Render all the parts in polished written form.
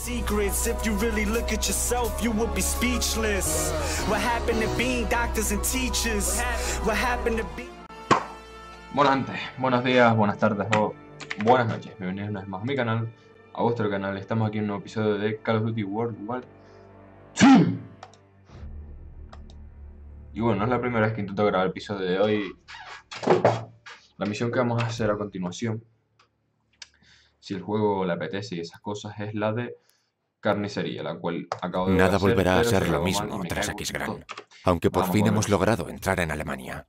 secrets. If you really look at yourself, you would be speechless. What happened to being doctors and teachers? What happened to being... Bueno, gente, buenos días, buenas tardes o buenas noches. Bienvenidos una vez más a mi canal, a vuestro canal. Estamos aquí en un nuevo episodio de Call of Duty World War II. Y bueno, no es la primera vez que intento grabar el episodio de hoy. La misión que vamos a hacer a continuación, si el juego le apetece y esas cosas, es la de carnicería, la cual acabo de Nada hacer, volverá a pero ser se lo grabó mal mismo y me tras cago en Aquisgrán, todo. aunque por Vamos fin a ver. hemos logrado entrar en Alemania.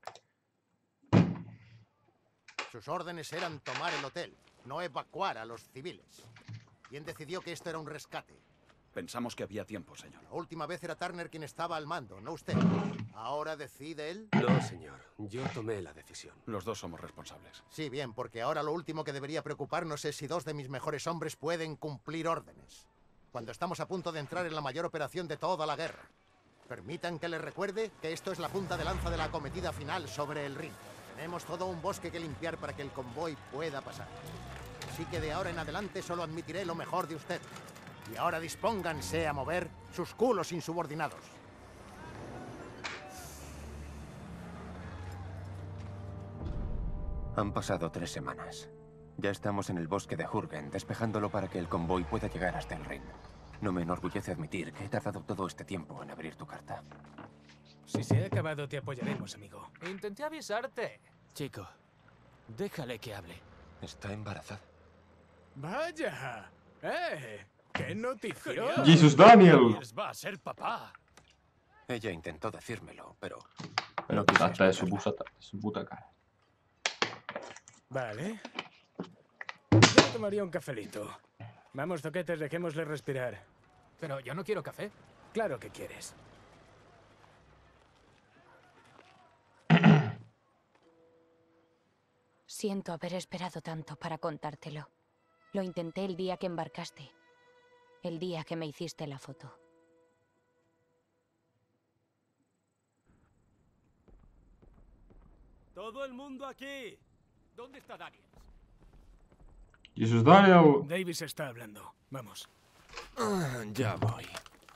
Sus órdenes eran tomar el hotel, no evacuar a los civiles. ¿Quién decidió que esto era un rescate? Pensamos que había tiempo, señor. La última vez era Turner quien estaba al mando, no usted. ¿Ahora decide él? No, señor. Yo tomé la decisión. Los dos somos responsables. Sí, bien, porque ahora lo último que debería preocuparnos es si dos de mis mejores hombres pueden cumplir órdenes. Cuando estamos a punto de entrar en la mayor operación de toda la guerra. Permitan que les recuerde que esto es la punta de lanza de la acometida final sobre el Rin. Tenemos todo un bosque que limpiar para que el convoy pueda pasar. Así que de ahora en adelante solo admitiré lo mejor de usted. Y ahora dispónganse a mover sus culos insubordinados. Han pasado 3 semanas. Ya estamos en el bosque de Jürgen, despejándolo para que el convoy pueda llegar hasta el Rin. No me enorgullece admitir que he tardado todo este tiempo en abrir tu carta. Si se ha acabado, te apoyaremos, amigo. Intenté avisarte. Chico, déjale que hable. Está embarazada. ¡Vaya! ¡Qué noticia! ¡Jesus Daniel! Va a ser papá. Ella intentó decírmelo, pero... Pero no quise hasta de su esperar. puta cara. Vale. Yo tomaría un cafelito. Vamos, zoquetes, dejémosle respirar. Pero yo no quiero café. Claro que quieres. Siento haber esperado tanto para contártelo. Lo intenté el día que embarcaste. El día que me hiciste la foto. Todo el mundo aquí. ¿Dónde está Daniels? ¡Jesus Daniel! Davis está hablando. Vamos. Ya voy.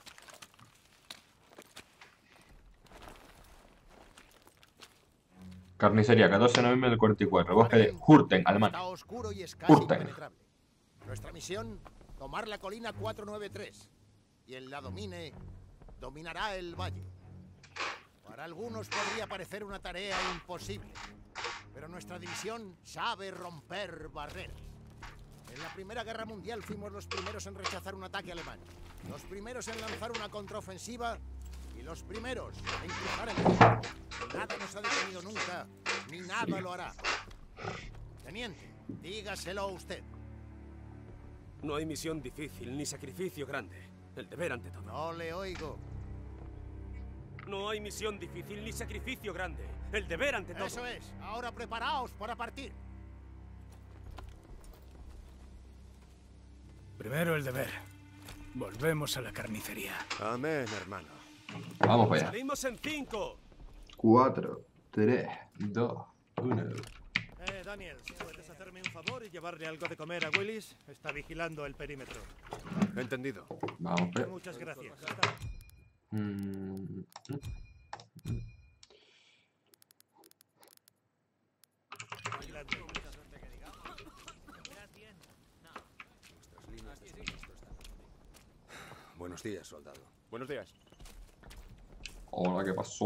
Carnicería, 14 de noviembre del 44, bosque de Hürten, Alemania. Está oscuro y es casi Hürten. impenetrable. Nuestra misión, tomar la colina 493. Quien la domine, dominará el valle. Para algunos podría parecer una tarea imposible, pero nuestra división sabe romper barreras. En la Primera Guerra Mundial fuimos los primeros en rechazar un ataque alemán, los primeros en lanzar una contraofensiva y los primeros en cruzar el río. Nada nos ha detenido nunca, ni nada lo hará. Teniente, dígaselo usted. No hay misión difícil ni sacrificio grande. El deber ante todo. No le oigo. No hay misión difícil ni sacrificio grande. El deber ante todo. Eso es. Ahora preparaos para partir. Primero el deber. Volvemos a la carnicería. Amén, hermano. Vamos para allá. Salimos en 5. 4, 3, 2, 1. Daniel, ¿puedes hacerme un favor y llevarle algo de comer a Willis? Está vigilando el perímetro. Entendido. Vamos para allá. Muchas gracias. Buenos días, soldado. Buenos días. Hola, ¿qué pasó?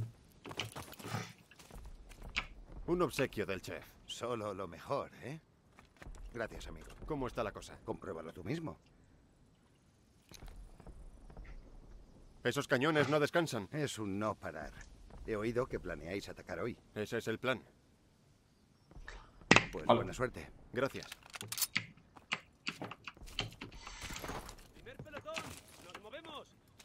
Un obsequio del chef. Solo lo mejor, ¿eh? Gracias, amigo. ¿Cómo está la cosa? Compruébalo tú mismo. Esos cañones no descansan. Es un no parar. He oído que planeáis atacar hoy. Ese es el plan. Pues Vale. buena suerte. Gracias. Primer pelotón. Nos movemos.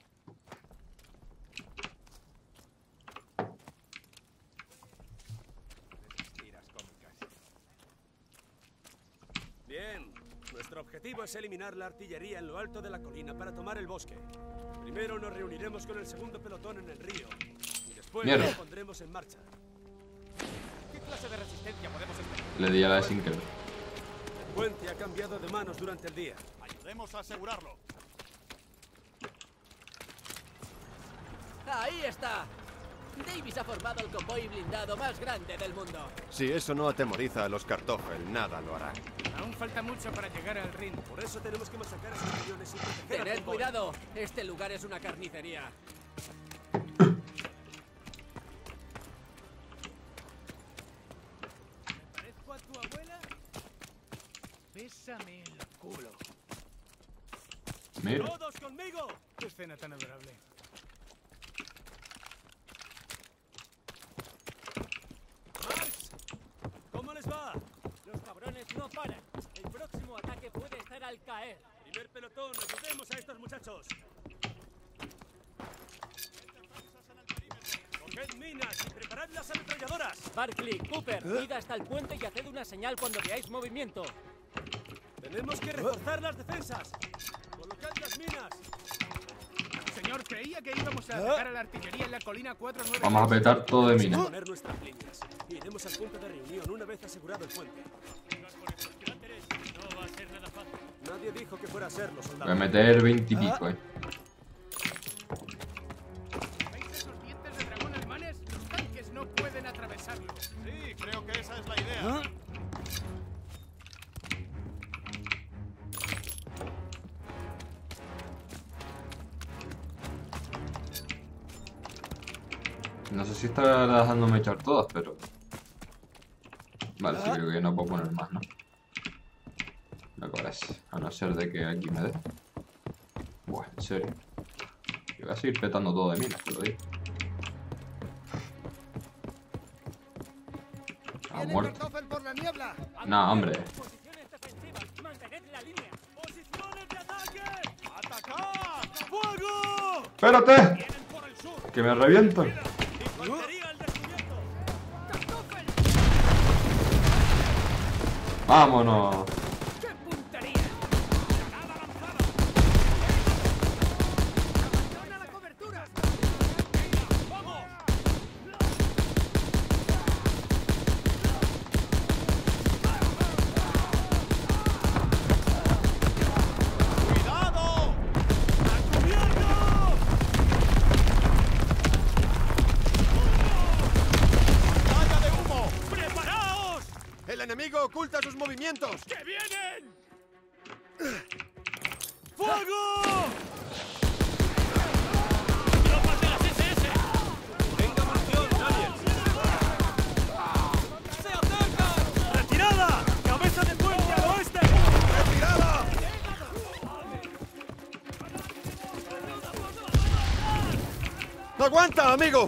Bien. Nuestro objetivo es eliminar la artillería en lo alto de la colina para tomar el bosque. Primero nos reuniremos con el segundo pelotón en el río. Y después Mierda. nos pondremos en marcha. ¿Qué clase de resistencia podemos esperar? Le di a la de sin querer. El puente ha cambiado de manos durante el día. Podemos asegurarlo. ¡Ahí está! Davis ha formado el convoy blindado más grande del mundo. Si eso no atemoriza a los Kartoffel, nada lo hará. Aún falta mucho para llegar al Rin. Por eso tenemos que masacrar a esos millones y proteger al Tened convoy. cuidado, este lugar es una carnicería. ¿Parezco a tu abuela? Bésame el culo. Mira. ¡Todos conmigo! Qué escena tan adorable. ¡Max! ¿Cómo les va? Los cabrones no paran. El próximo ataque puede estar al caer. Primer pelotón, ayudemos a estos muchachos. Coged minas y preparad las ametralladoras. Barkley, Cooper, id hasta el puente y haced una señal cuando veáis movimiento. Tenemos que reforzar las defensas. Colocad las minas. Señor, creía que íbamos a atacar a la artillería en la colina 493. Vamos a petar todo de mina. Poner nuestras líneas. Iremos al punto de reunión una vez asegurado el puente. No va a ser nada fácil. Nadie dijo que fuera a serlo, Voy a soldado. meter 20 y pico, ¿Veis esos dientes de dragón alemanes? Los tanques no pueden atravesarlos. Sí, creo que esa es la idea. No sé si está dejándome echar todas, pero... Vale, sí, creo que no puedo poner más, ¿no? Me parece. A no ser de que aquí me dé. Buah, en serio. Yo voy a seguir petando todo de minas, te lo digo. Ah, muerto. Kartoffel por la niebla. No, hombre. Posiciones defensivas, mantened la línea. ¡Posiciones de ataque! ¡Atacad! ¡Fuego! ¡Espérate! ¡Vienen por el sur! ¡Que me revientan! ¡Infantería al descubierto! ¡Vámonos! ¡Qué puntería! ¡Granada lanzada! ¡Abandona la cobertura! ¡Vamos! ¡Cuidado! ¡A cubierto! ¡Valla de humo! ¡Preparaos! ¡El enemigo oculta sus movimientos! ¡Que vienen! ¡Fuego! ¡Tropas de las SS! ¡Venga munición, Daniel! ¡Se acercan! ¡Retirada! ¡Cabeza de puente al oeste! ¡Retirada! ¡Aguanta, amigo!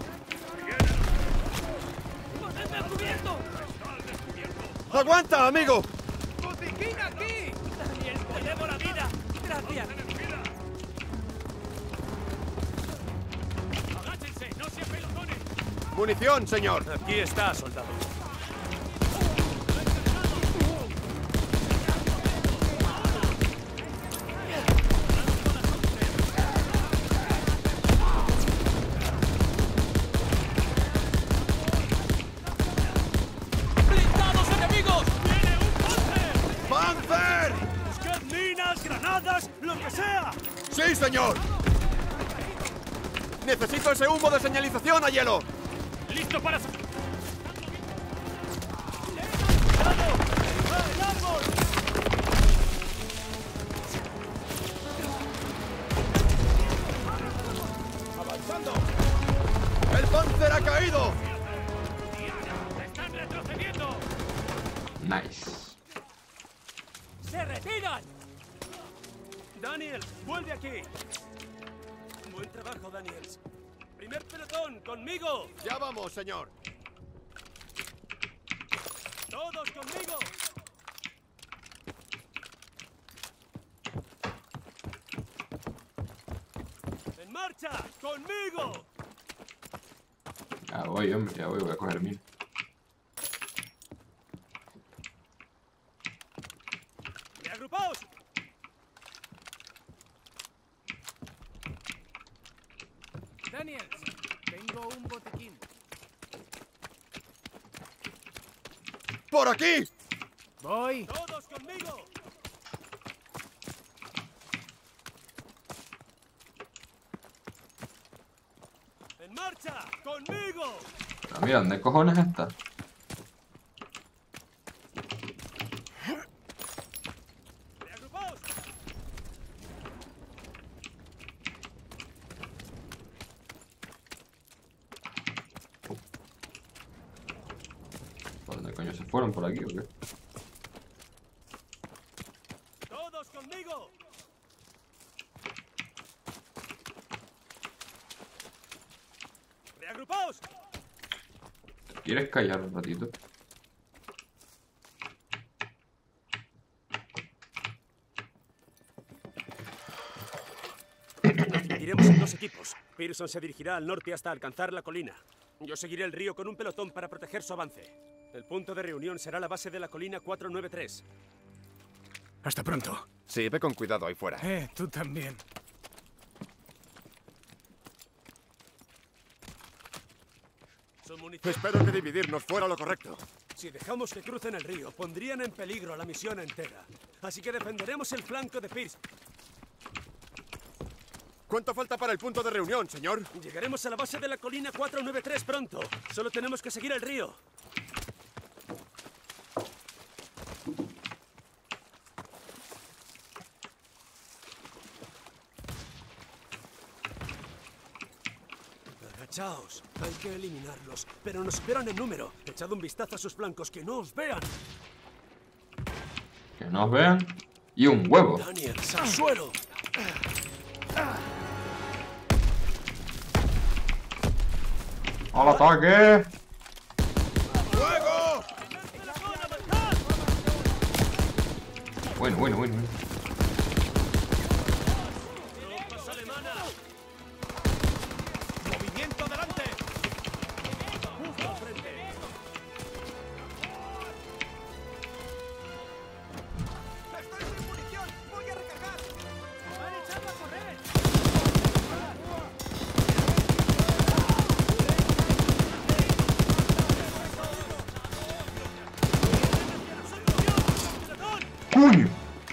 ¡Ponedme a cubierto! ¡Aguanta, amigo! ¡Botiquín aquí! Daniel, te debo la vida. Gracias. ¡Agáchense! ¡No se apelotonen! ¡Munición, señor! Aquí está, soldado. ¡Blindados enemigos! ¡Viene un panzer! ¡Panzer! ¡Buscad minas, granadas, lo que sea! ¡Sí, señor! ¡Necesito ese humo de señalización a hielo! ¡Listo para... ¡Avanzando! ¡El Panzer ha caído! ¡Están retrocediendo! Nice. ¡Se retiran! Daniel, vuelve aquí. Buen trabajo, Daniels. Primer pelotón, conmigo. ¡Ya vamos, señor! Todos conmigo. ¡En marcha! ¡Conmigo! Ya voy, hombre, ya voy a coger mina. ¡Reagrupaos! Daniels, tengo un botiquín. ¡Por aquí! Voy. ¡Todos conmigo! marcha! ¡Conmigo! Ah, mira, ¿dónde cojones está? ¡Reagrupaos! ¿Por dónde coño se fueron? ¿Por aquí o qué? ¡Todos conmigo! ¡Reagrupaos! ¿Quieres callar un ratito? Iremos en 2 equipos. Pearson se dirigirá al norte hasta alcanzar la colina. Yo seguiré el río con un pelotón para proteger su avance. El punto de reunión será la base de la colina 493. Hasta pronto. Sí, ve con cuidado ahí fuera. Tú también. Espero que dividirnos fuera lo correcto. Si dejamos que crucen el río, pondrían en peligro la misión entera. Así que defenderemos el flanco de Pearson. ¿Cuánto falta para el punto de reunión, señor? Llegaremos a la base de la colina 493 pronto. Solo tenemos que seguir el río. Agachaos. Hay que eliminarlos. Pero nos esperan en número. Echad un vistazo a sus flancos. ¡Que no os vean! Que nos vean. Y un huevo. Daniel, al suelo. ¡Al ataque! ¡Fuego! Bueno. ¡Movimiento adelante! Justo al frente. ¡Estoy sin munición! ¡Voy a recargar! ¡Me han echado a correr! ¡Coño!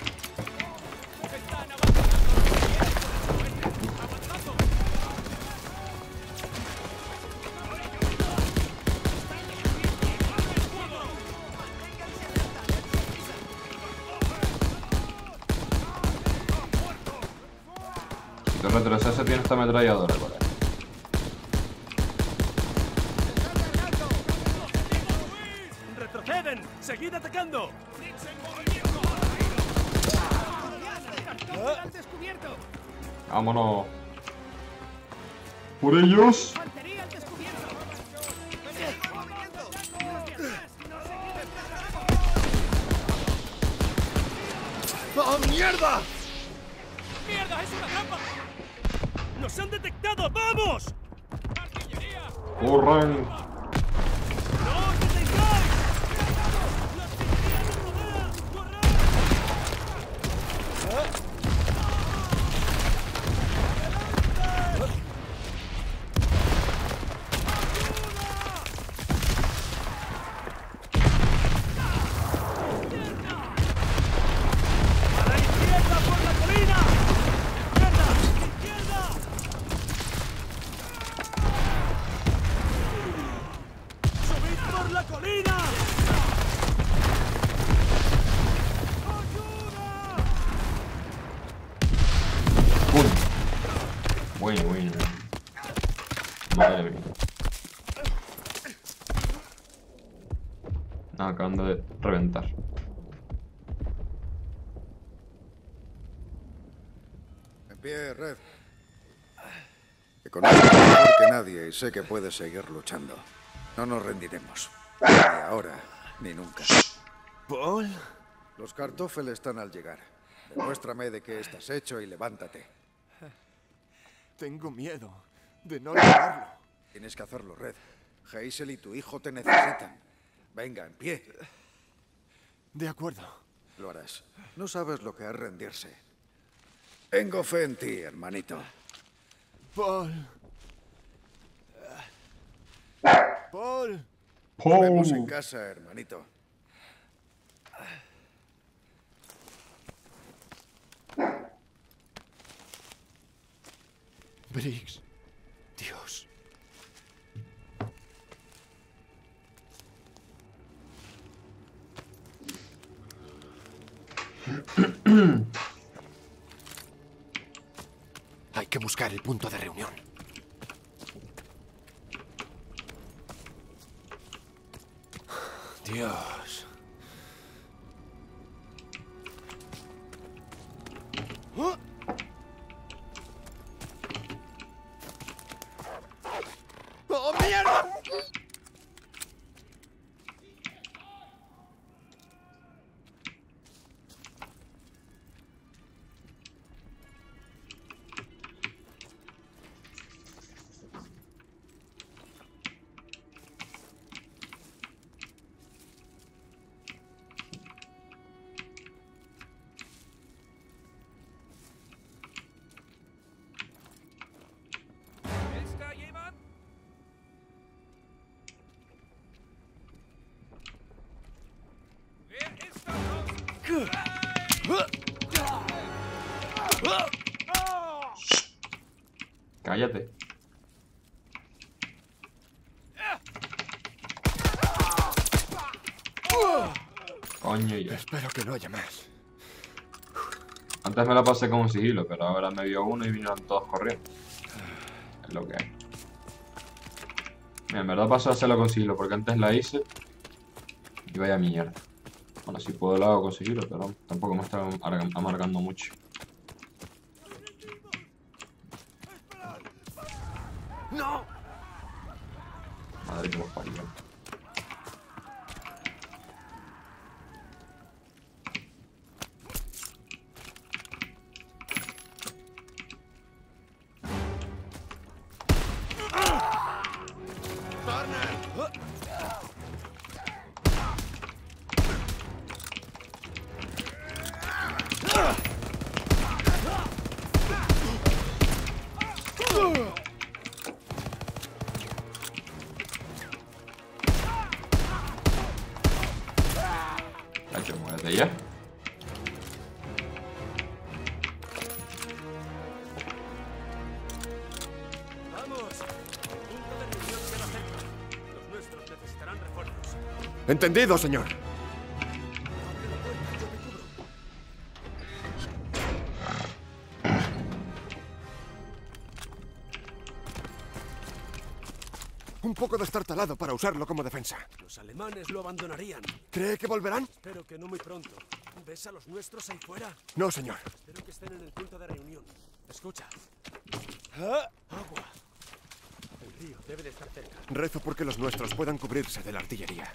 Si te retrocesas tiene esta ametralladora, colega. ¡Retroceden! ¡Seguid atacando! ¡Al descubierto! ¡Vámonos! ¡Por ellos! ¡Infantería al descubierto! ¡Oh, mierda! ¡Mierda, es una trampa! ¡Nos han detectado! ¡Vamos! ¡Artillería! ¡Corran! ¡No os detengáis! ¡La artillería nos rodea! ¡Corred! ¡A la izquierda por la colina! ¡Izquierda! ¡Izquierda! ¡Subid por la colina! ¡Pum! Bueno. Madre mía. No, acaban de reventar. En pie, Red. Te conozco mejor que nadie y sé que puedes seguir luchando. No nos rendiremos. Ni ahora, ni nunca. ¿Paul? Los Kartoffel están al llegar. Demuéstrame de qué estás hecho y levántate. Tengo miedo de no lograrlo. Tienes que hacerlo, Red. Hazel y tu hijo te necesitan. Venga, en pie. De acuerdo. Lo harás. No sabes lo que es rendirse. Tengo fe en ti, hermanito. Paul. Paul. Nos vemos en casa, hermanito. Briggs. Dios. Hay que buscar el punto de reunión. Dios. ¡Oh, mierda! Ist da jemand? Wer ist da draußen? Cállate. Coño, ya. Espero que no haya más. Antes me la pasé con un sigilo, pero ahora me vio uno y vinieron todos corriendo. Es lo que hay. Mira, en verdad paso a hacerlo con sigilo, porque antes la hice y vaya mierda. Bueno, si puedo lo hago con sigilo, pero tampoco me está amargando mucho. ¡No! Madre que los parió. Cacho, muérete ya. ¡Vamos! El punto de reunión queda cerca. Los nuestros necesitarán refuerzos. Entendido, señor. Un poco destartalado para usarlo como defensa. Los alemanes lo abandonarían. ¿Cree que volverán? Espero que no muy pronto. ¿Ves a los nuestros ahí fuera? No, señor. Espero que estén en el punto de reunión. Escucha. Agua. El río debe de estar cerca. Rezo porque los nuestros puedan cubrirse de la artillería.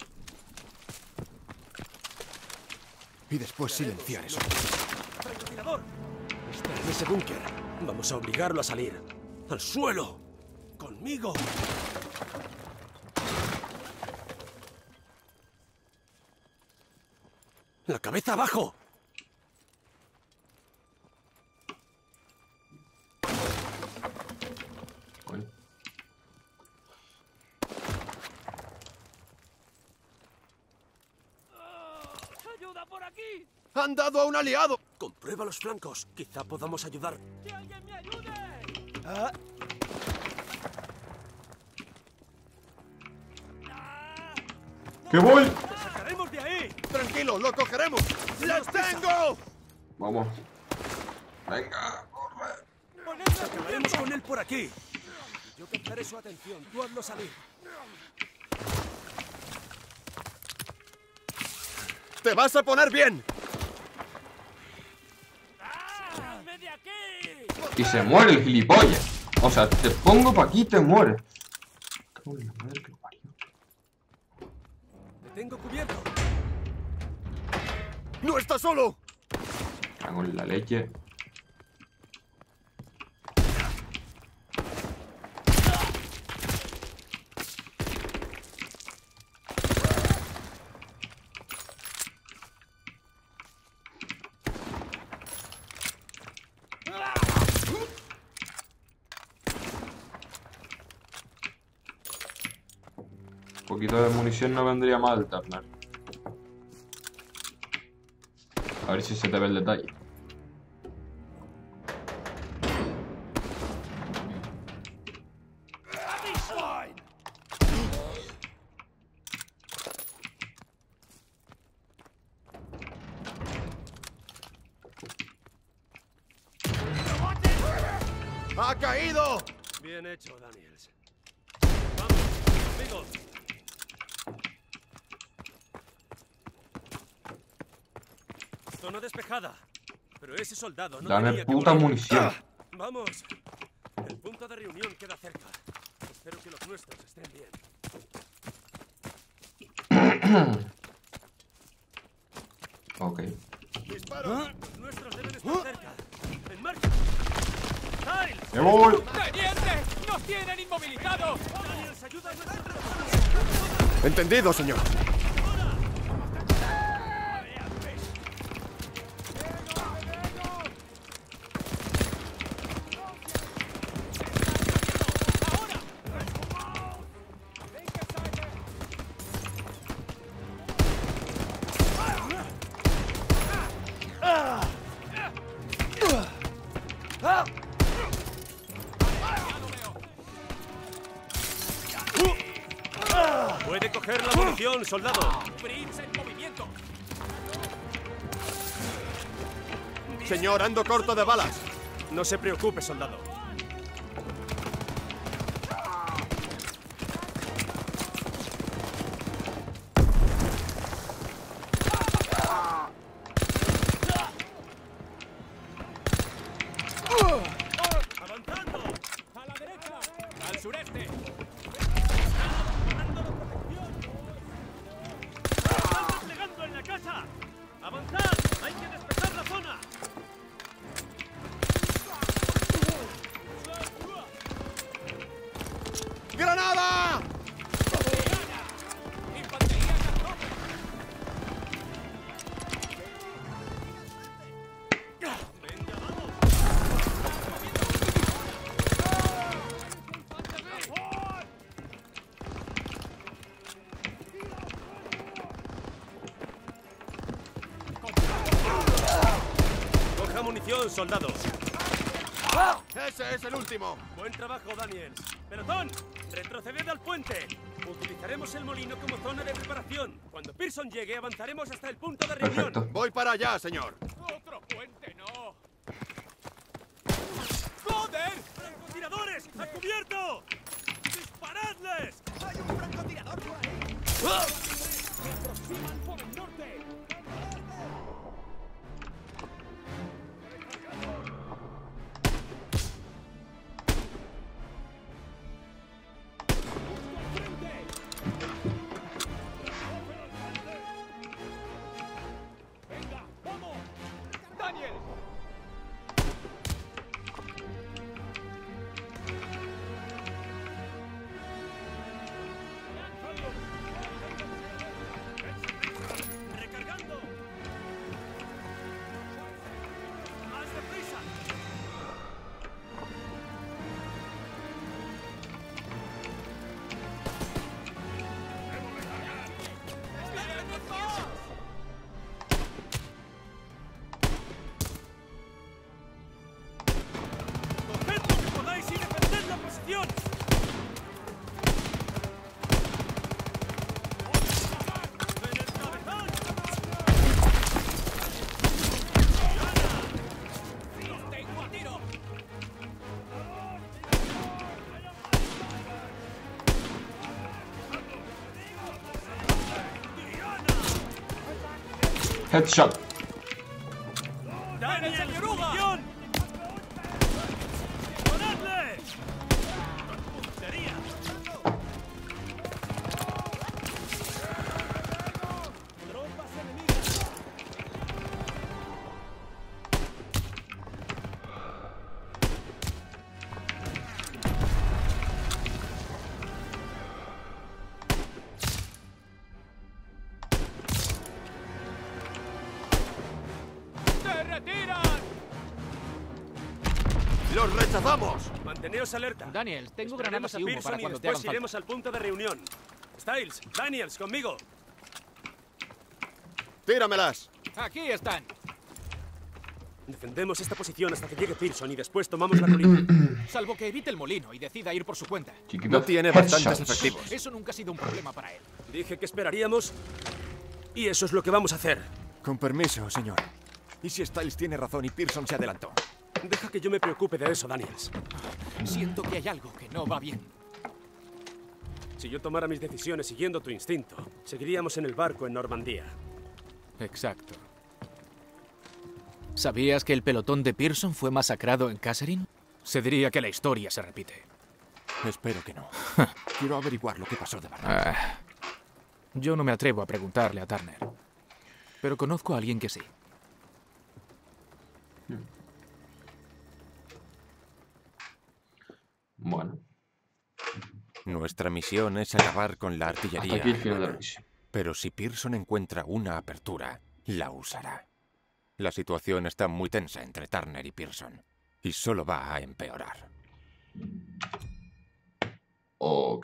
Y después silenciar eso. ¡Francotirador! Está en ese búnker. Vamos a obligarlo a salir. ¡Al suelo! ¡Conmigo! ¡La cabeza abajo! Coño. ¡Ayuda por aquí! ¡Han dado a un aliado! Comprueba los flancos. Quizá podamos ayudar. ¡Que alguien me ayude! ¡Que voy! ¡Te sacaremos de ahí! ¡Tranquilo, lo cogeremos! ¡Les tengo! Vamos. Venga, corre. Acabaremos con él por aquí. Yo captaré su atención. Tú hazlo salir. ¡Te vas a poner bien! ¡Sálme de aquí! Y se muere el gilipollas. O sea, te pongo pa' aquí y te mueres. Cago en la madre que lo parió. Te tengo cubierto. ¡No está solo! Cago en la leche. Un poquito de munición no vendría mal, Turner. A ver si se te ve el detalle. ¡Ha caído! Bien hecho, Daniels. Vamos, amigos. Zona despejada. Pero ese soldado no Dame tenía que puta morir. munición. Vamos. El punto de reunión queda cerca. Espero que los nuestros estén bien. Ok. ¡Disparo! Los nuestros deben estar cerca. ¡En marcha! ¡Styles! ¡Me voy! ¡Teniente! ¡Nos tienen inmovilizados! ¡Daniels, ayuda a nuestros! Entendido, señor. Puede coger la munición, soldado. ¡Fritz en movimiento! Señor, ando corto de balas. No se preocupe, soldado. ¡Avanzando! ¡A la derecha! ¡Al sureste! ¡Están desplegando en la casa! ¡Avanzad! ¡Hay que despejar la zona! ¡Granada! ¡Infantería Cartofel! ¡Venga, vamos! ¡Coja munición, soldados! ¡Ese es el último! Buen trabajo, Daniels. ¡Pelotón! ¡Retroceded al puente! Utilizaremos el molino como zona de preparación. Cuando Pearson llegue, avanzaremos hasta el punto de reunión. Perfecto. Voy para allá, señor. ¡Otro puente, no! ¡Joder! ¡Francotiradores! ¡A cubierto! ¡Disparadles! ¡Hay un francotirador por ahí! ¡Se aproximan por el norte! ¡Venga, vamos! ¡Daniel! ¡Recargando! ¡Más deprisa! ¡Coged lo que podáis y defended la posición! ¡En el cabezal! ¡Los tengo a tiro! Headshot. ¡Daniel, señor Uga! munición! ¡Disparadle! ¡Puntería! ¡Tropas enemigas! ¡Se retiran! ¡Los rechazamos! Manteneos alerta. Daniel, tengo Esperaremos granadas a y humo Pearson para y cuando te después hagan iremos falta. al punto de reunión. Styles, Daniels, conmigo. ¡Tíramelas! Aquí están. Defendemos esta posición hasta que llegue Pearson y después tomamos la colina. Salvo que evite el molino y decida ir por su cuenta. Chiquito. No tiene bastantes Headshots. efectivos. Eso nunca ha sido un problema para él. Dije que esperaríamos y eso es lo que vamos a hacer. Con permiso, señor. ¿Y si Styles tiene razón y Pearson se adelantó? Deja que yo me preocupe de eso, Daniels. Siento que hay algo que no va bien. Si yo tomara mis decisiones siguiendo tu instinto, seguiríamos en el barco en Normandía. Exacto. ¿Sabías que el pelotón de Pearson fue masacrado en Kasserine? Se diría que la historia se repite. Espero que no. Quiero averiguar lo que pasó de verdad. Yo no me atrevo a preguntarle a Turner. Pero conozco a alguien que sí. Bueno. Nuestra misión es acabar con la artillería. Hasta aquí el final de la misión. Pero si Pearson encuentra una apertura, la usará. La situación está muy tensa entre Turner y Pearson. Y solo va a empeorar. Ok.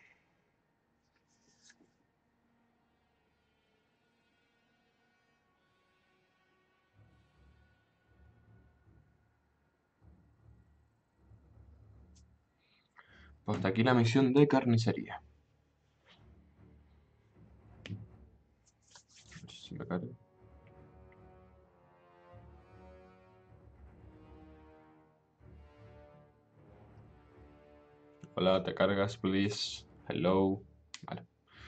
Pues hasta aquí la misión de carnicería. No sé si me carga. Hola, te cargas, please. Hello. Vale.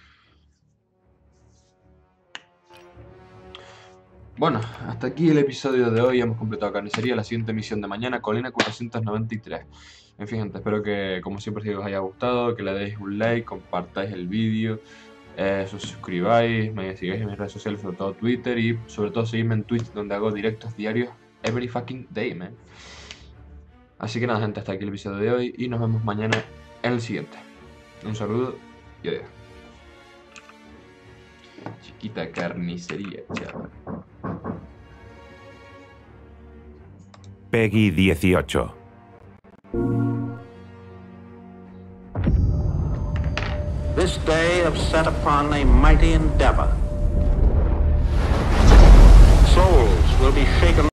Bueno, hasta aquí el episodio de hoy. Hemos completado carnicería. La siguiente misión de mañana, Colina 493. En fin, gente, espero que, como siempre, si os haya gustado, que le deis un like, compartáis el vídeo, suscribáis, me sigáis en mis redes sociales, sobre todo Twitter, y sobre todo seguidme en Twitch, donde hago directos diarios every fucking day, man. Así que nada, gente, hasta aquí el episodio de hoy y nos vemos mañana en el siguiente. Un saludo y adiós. Chiquita carnicería, chaval. Peggy 18. This day have set upon a mighty endeavor. Souls will be shaken